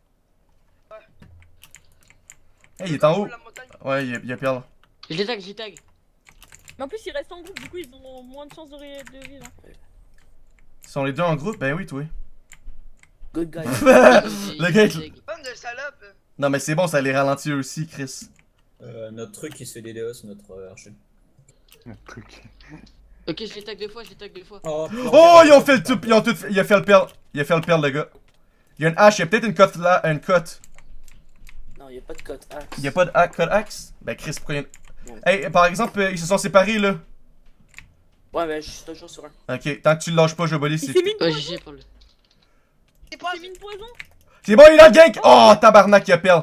Hey, il est en haut. La montagne. Ouais, il y a, il y a perle. Je les tag, je les tag. Mais en plus, ils restent en groupe, du coup, ils ont moins de chances de, ré- de vivre. hein. Ils sont les deux en groupe? Ben oui, toi. Good guy. Le gars, il- Bande de salope. Non, mais c'est bon, ça les ralentit eux aussi, Chris. Euh, notre truc qui se fait des déos, notre euh, archer. Ok, je les tag deux fois, je les tag deux fois. Oh, Oh, ils ont fait le tout, ils ont tout fait, il a fait le perle. Il a fait le perle, le gars. Il y a une hache, il y a peut-être une cote là, une cote. Non, y'a pas de cote axe. Il y a pas de ha- code axe? Ben Chris, pourquoi il y a... Hey, par exemple, euh, ils se sont séparés là. Ouais, mais je suis toujours sur un. Ok, tant que tu le lâches pas, Joboli, c'est... Il s'est mis une Ouais, poison. G G pour le. C'est pas Il s'est mis une poison. C'est bon, il a le gank! Oh, tabarnak, il a perle.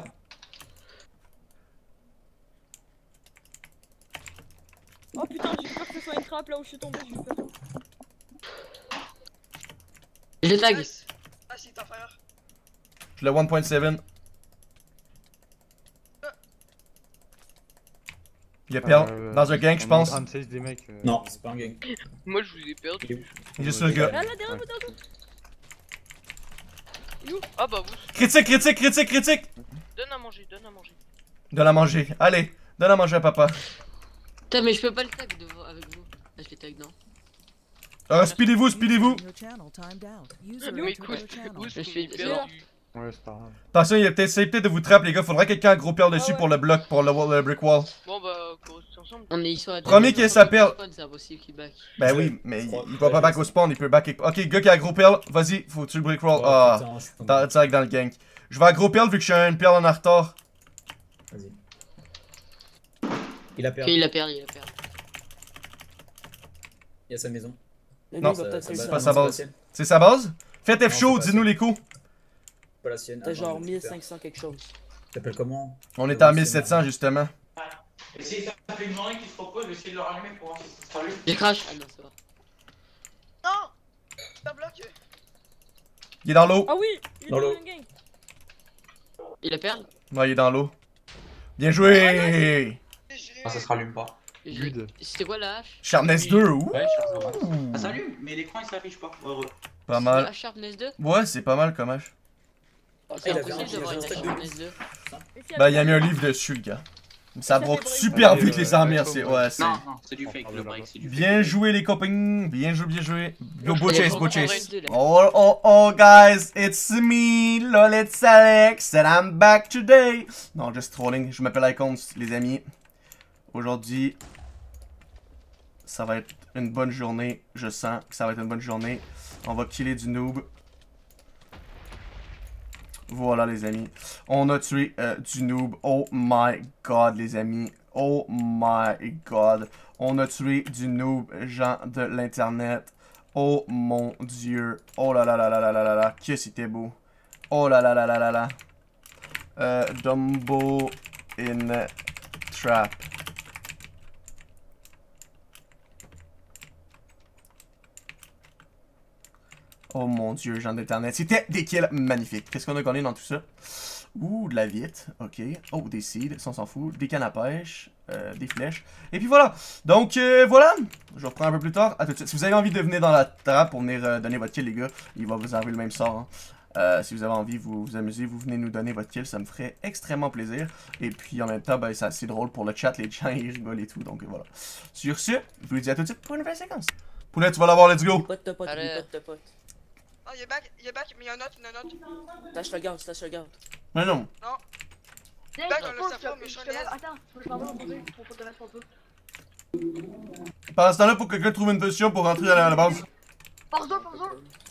Oh putain, j'ai peur que ce soit une trappe là où je suis tombé, j'ai eu peur. Je les tag. Nice. Ah, c'est ta frère. Je l'ai un point sept. Il y a perle. Euh, Dans un gank, je pense. Un de ces des mecs. euh, Non, c'est pas un gang. Moi je vous ai perdu. Il est juste le gars. Ah là, derrière vous, derrière vous. Ah bah vous. Critique, critique, critique, critique! Donne à manger, donne à manger. Donne à manger. Allez, donne à manger à papa. Putain, mais je peux pas le tag devant avec vous. Là, je les tag, non. Euh, speedez-vous, speedez-vous. Mais écoute, où Je est-ce suis- qu'on est perdu? Ouais, c'est pas grave. Attention, il a peut-être essayé peut-être de vous trapper, les gars. Faudrait que quelqu'un a gros perle dessus Ah ouais. pour le bloc, pour le, wall- le brick wall. Bon bah, on reste ensemble. On est, ils sont à deux. Premier qui s'appelle- C'est impossible qu'il back. Ben oui, mais il, il va pas back au spawn, il peut back. Ok, gars qui a gros perle, vas-y, faut que tu le brick roll. Ah, putain, je suis tombé. dans- direct dans le gank. Je vais à gros perle vu que je suis une perle en retard. Vas-y. Il a Ok, perdu. il a perdu, il a perdu. Il y a sa maison. Non, il va peut-être Ça- réussir ça- pas à sa non, base. c'est pas la sienne. C'est sa base? Faites Non, F chaud, c'est pas dis-nous ça. les coups. C'est pas la sienne. T'as Attends, genre je mille récupère. cinq cents quelque chose. T'appelles comment? On est à mille sept cents justement. Et si ça fait une journée qui se propose, je vais essayer de le rallumer pour voir si ça s'allume. J'ai crash. Ah non, c'est pas. Non! T'as bloqué. Il est dans l'eau. Ah oui, il est Dans dans l'eau. le gang. Il a perdu. Ouais, il est dans l'eau. Bien joué! Ah, ça se rallume pas. Good. C'était quoi la hache? Sharpness deux, ouh! Ouais, je suis en train. Ça s'allume, mais l'écran il s'affiche pas. Heureux. Pas La mal. Sharpness deux? Ouais, c'est pas mal comme hache. C'est il a impossible perdu, d'avoir il a une perdu. Sharpness deux. Et si Ben, il a après- mis un livre dessus, le gars. Ça Ça broque fait super break. vite les armures, c'est. Ouais, c'est. Non, non, c'est du fake le break, c'est du fake. Bien joué, les copains. Bien joué, bien joué. Go, beau Il y a chase, pas beau encore chase. deux, là. Oh, oh, oh, guys, it's me, lol, it's Alex, and I'm back today. Non, just trolling. Je m'appelle Icons, les amis. Aujourd'hui, ça va être une bonne journée. Je sens que ça va être une bonne journée. On va killer du noob. Voilà, les amis. On a tué euh, du noob. Oh my god, les amis. Oh my god. On a tué du noob, gens de l'internet. Oh mon dieu. Oh là là là là là là là là. Que c'était beau. Oh là là là là là là. Euh, Dumbo in trap. Oh mon dieu, gens d'internet. C'était des kills magnifiques. Qu'est-ce qu'on a gagné dans tout ça? Ouh, de la vitre. Ok. Oh, des seeds. Ça, on s'en fout. Des cannes à pêche. Euh, des flèches. Et puis voilà. Donc, euh, voilà. Je reprends un peu plus tard. À tout de suite. Si vous avez envie de venir dans la trappe pour venir euh, donner votre kill, les gars, il va vous arriver le même sort. Hein. Euh, si vous avez envie de vous, vous amuser, vous venez nous donner votre kill. Ça me ferait extrêmement plaisir. Et puis, en même temps, ben, c'est assez drôle pour le chat. Les gens, ils rigolent et tout. Donc, voilà. Sur ce, je vous dis à tout de suite pour une nouvelle séquence. Poulet, tu vas l'avoir. Let's go. Pote de pote, Allez. pote de pote. Ah, il est back, il est back, mais il y a un autre, il y en a un autre. Lâche le garde, lâche le garde. Mais non. Back, on le serpent, mais je suis Attends, faut que je m'en vais pour te mettre un peu. Pendant ce temps-là, faut que quelqu'un trouve une position pour rentrer à la, à la base. Pardon, pardon.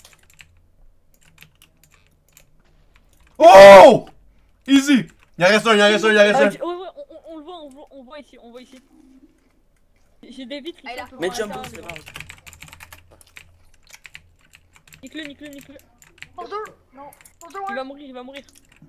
Oh! Easy! Il en reste un, il en reste un, il en reste Ah, un. ok, ouais, ouais, on, on, on le voit, on, voit- on voit ici, on voit ici. J'ai des vitres, Ah, là. Mais jumbo, c'est grave. Nique-le, nique-le, nique-le. Pardon. Non. Pardon, Il ouais. va mourir, il va mourir.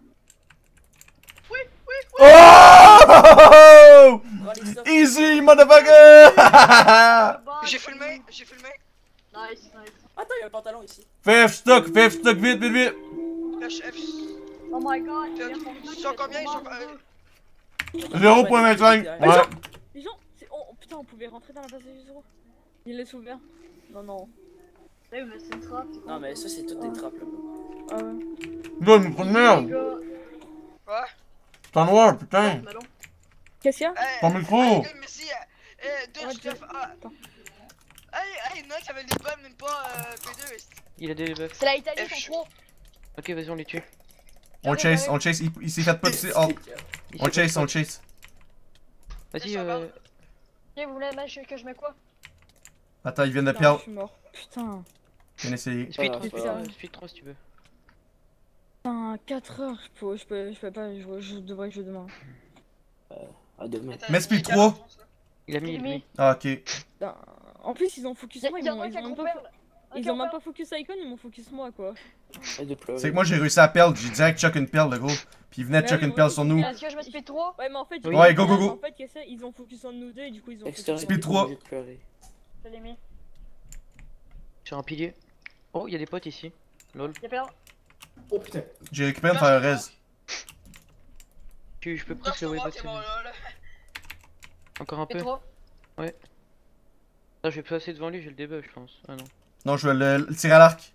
Oh! Oh, les stuff. Easy, motherfucker! Bah, J'ai filmé, j'ai filmé. Nice, nice. Attends, il y a un pantalon ici. Fif stock, fif stock, vite, vite, vite! Flash F. Oh my god. Ils sont combien? Ils sont combien? zéro virgule vingt-cinq. Ouais. Les gens, c'est- oh, putain, on pouvait rentrer dans la base de zéro. Il laisse ouvert. Non, non. Eh, mais c'est une trappe. c'est Non, mais ça, c'est toutes des trappes là. Ah ouais. Donne, trop de merde! Ouais. T'es en noir, putain! Mais non. Qu'est-ce qu'il y a? Hey, Ton micro. hey, gars, merci. Euh, deux, Ouais, je te fais. Ah. attends. Hey, hey, Nox avait des bombes, même pas euh, P deux. Il a des buffs. C'est la Italie, F. son pro. Ok, vas-y, on les tue. On le chase, on le chase, il, il s'est fait pas pousser. Oh, on le chase, on le chase. Vas-y, euh. Ok, vous voulez mettre que je mets quoi? Attends, ils viennent de Putain, perdre. je suis mort. Putain. Viens essayer. Speed Ah, trois, putain. speed trois si tu veux. Putain, quatre heures. Je peux, je peux, je peux pas jouer. Je devrais jouer demain. À demain. Mais Speed trois. Il a mis, il a mis. Ah, ok. Putain. En plus, ils ont focus Y'a moi. Ils y a m'ont un ils qui a ont même gros pas, perdre. fo- ils ont même pas focus Icon, ils m'ont focus moi quoi. Et de pleurer. C'est que moi j'ai réussi à perdre, j'ai direct chuck une perle, le gros. Puis ils venaient de chuck une perle sur nous. Est-ce que je mets speed trois? Ouais, mais en fait, Ouais, go, go, go. En fait, il y a ça, ils ont focus en nous deux et du coup, ils ont Extérieur, focus. Speed trois. Je l'ai mis. Sur un pilier. Oh, il y a des potes ici. Lol. Y'a perdre. Oh putain. J'ai récupéré une fire res. Tu, je peux Non, presque c'est le moi waypoint. qui est c'est mort bon. là. Encore un Speed peu. trois. Ouais. Là, je vais passer devant lui, j'ai le debuff, je pense. Ah non. Non, je vais le, le tirer à l'arc.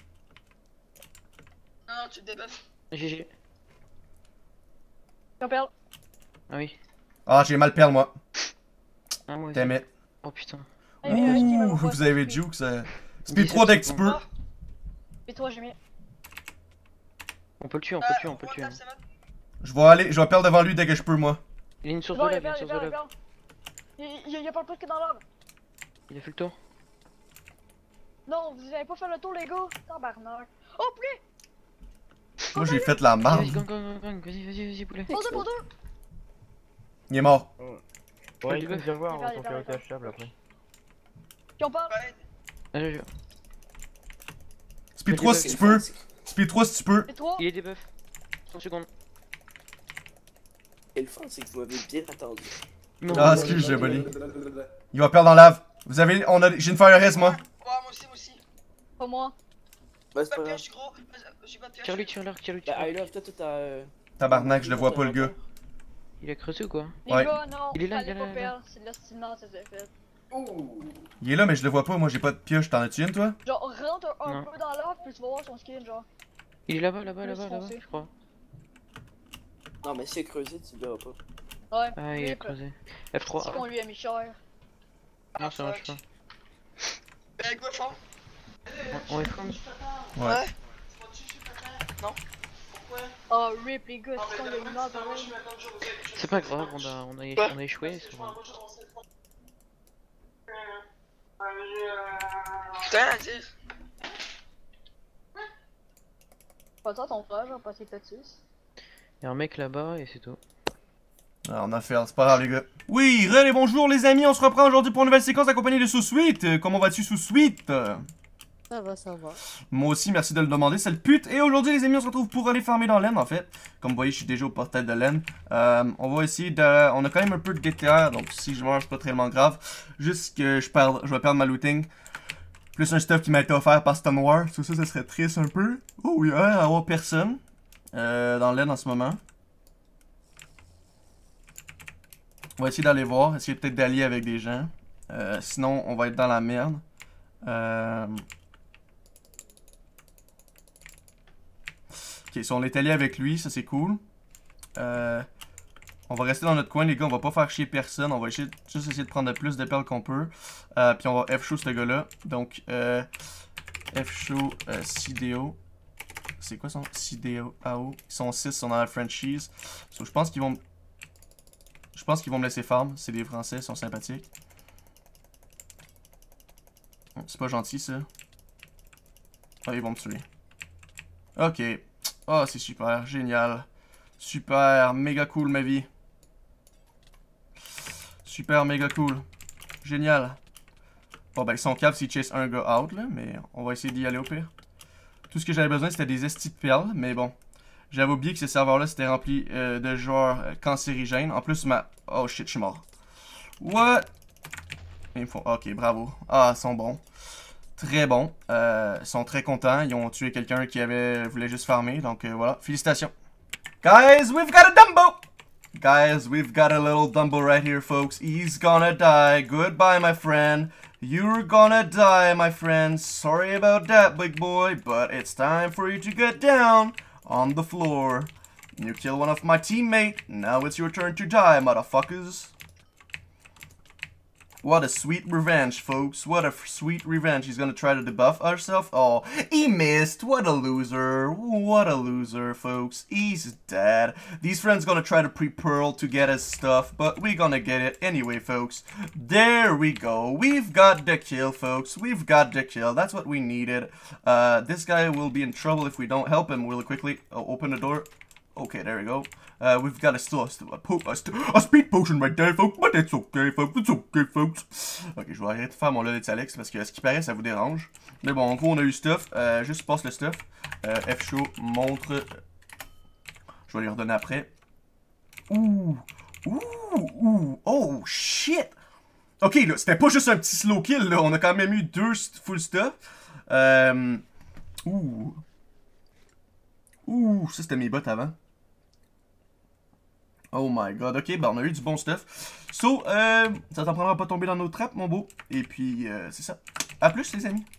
Non, non, tu te débuffes. G G. Y'a perdre. Ah oui. Ah, j'ai mal perle, moi. Ah, moi aussi. Damn it. Oh putain. Ah, mais, euh, qui m'a Ouh, envoyé vous avez speed? juke, ça. Speed trois dès que tu peux. Speed trois, j'ai mis. On peut le tuer, on peut le tuer, on peut le tuer. hein. Je vais aller, je vais perdre devant lui dès que je peux, moi. Il y a une source Non, de y'a lave, il y a perdre, une y'a source de perdre, y'a lave. perdre. Y'a y'a pas le pote qui est dans l'arbre. Il a fait le tour. Non, vous avez pas fait le tour, les gars. Tabarnak. Oh, poulet. Moi j'ai fait la Vas-y, marde. vas-y, gang, gang, gang, vas-y, vas-y, vas-y, poulet. Pour deux, pour deux. Il est mort. Ouais, il vient voir, Il on va, va il va, faire il va. le tachable après. Qui on parle? Allez, je... Speed trois si tu peux. Speed trois si tu peux. Speed trois. Il est debuff. trente secondes. Et le fun, c'est que vous m'avez bien attendu. Non. Ah, excuse, j'ai volé. Il va perdre dans lave. Vous avez, on a, j'ai une fire res, moi. Ouais, moi aussi, moi aussi. Pas moi. Bah, c'est Pas pas de grave. pioche, gros. J'ai pas de pioche. Tire-lui, tire-l'arc, tire-lui, tire Bah, I love, toi, toi, t'as. euh, Tabarnak, je le vois pas, le gars. Il a creusé ou quoi? Les Ouais. gars, non. Il est là, fallait il est pas là, perdre. C'est de l'estimant, ça s'est fait. Il est là, mais je le vois pas, moi j'ai pas de pioche. T'en as-tu une, toi? Genre, rentre un Non. peu dans l'arbre, puis tu vas voir son skin, genre. Il est là-bas, là-bas, Plus là-bas, là-bas, foncé. je crois. Non, mais si elle creusé, tu le verras pas. Ouais. Ah, il a rip. creusé. F C'est trois. qu'on lui a mis cher. Non, ça marche pas. Ben, go fond. On on est fond. Ouais. Non. Pourquoi? Oh, rip, les gars, c'est qu'on lui a mis mort, pareil. C'est pas grave, on a, on a, éch- on a échoué. c'est bon. Putain, à dire. Pas ça, ton frère, genre, passer peut-être six. Y'a un mec là-bas et c'est tout. Ah, on a fait, c'est pas grave, les gars. Oui, re les bonjour, les amis. On se reprend aujourd'hui pour une nouvelle séquence accompagnée de sous-suite. Euh, Comment vas-tu, sous-suite? Ça va, ça va. Moi aussi, merci de le demander, c'est le pute. Et aujourd'hui, les amis, on se retrouve pour aller farmer dans l'aine, en fait. Comme vous voyez, je suis déjà au portail de l'aine. Euh, on va essayer de... On a quand même un peu de D T R, donc si je meurs, c'est pas tellement grave. Juste que je perds... je vais perdre ma looting. Plus un stuff qui m'a été offert par Stone War. Tout ça, ça serait triste un peu. Oh oui, hein, avoir personne. Euh, dans l'aine en ce moment. On va essayer d'aller voir, essayer peut-être d'allier avec des gens. Euh, sinon, on va être dans la merde. Euh... Ok, si on est allié avec lui, ça c'est cool. Euh... On va rester dans notre coin, les gars. On va pas faire chier personne. On va essayer, juste essayer de prendre le plus de perles qu'on peut. Euh, puis on va F-show ce gars-là. Donc, euh... F-show euh, C D O. C'est quoi son C D O? A O. Ils sont six, ils sont dans la franchise. So, je pense qu'ils vont... Je pense qu'ils vont me laisser farm. C'est des Français, ils sont sympathiques. C'est pas gentil, ça. Ah, ils vont me tuer. Ok. Oh, c'est super. Génial. Super. Méga cool, ma vie. Super, méga cool. Génial. Bon, ben, ils sont capables s'ils chase un gars out, là. Mais on va essayer d'y aller au pire. Tout ce que j'avais besoin, c'était des estis de perles. Mais bon. J'avais oublié que ce serveur-là, c'était rempli euh, de joueurs euh, cancérigènes. En plus, ma... Oh, shit, je suis mort. What? Ils me font... Ok, bravo. Ah, ils sont bons. Très bons. Euh, ils sont très contents. Ils ont tué quelqu'un qui avait voulait juste farmer. Donc, euh, voilà. Félicitations. Guys, we've got a Dumbo! Guys, we've got a little Dumbo right here, folks. He's gonna die. Goodbye, my friend. You're gonna die, my friend. Sorry about that, big boy. But it's time for you to get down on the floor. You kill one of my teammates. Now it's your turn to die, motherfuckers. What a sweet revenge, folks. What a sweet revenge. He's gonna try to debuff ourselves. Oh, he missed. What a loser. What a loser, folks. He's dead. These friends gonna try to pre-pearl to get his stuff, but we're gonna get it anyway, folks. There we go. We've got the kill, folks. We've got the kill. That's what we needed. Uh, this guy will be in trouble if we don't help him really quickly. Oh, open the door. Okay, there we go. Uh, we've got a, still a, a, a, a speed potion right there, folks. But it's okay, folks. It's okay, folks. Ok, je vais arrêter de faire mon Lol Alex parce que à ce qui paraît, ça vous dérange. Mais bon, en gros, on a eu stuff. Euh, juste passe le stuff. Euh, F-Show montre. Je vais lui redonner après. Ouh. Ouh. Ouh. Oh, shit. Ok, là, c'était pas juste un petit slow kill, là. On a quand même eu deux full stuff. Euh. Ouh. Ouh, ça c'était mes bottes avant. Oh my god, ok, bah on a eu du bon stuff. So, euh, ça t'en prendra pas tomber dans nos trappes, mon beau. Et puis, euh, c'est ça. A plus, les amis.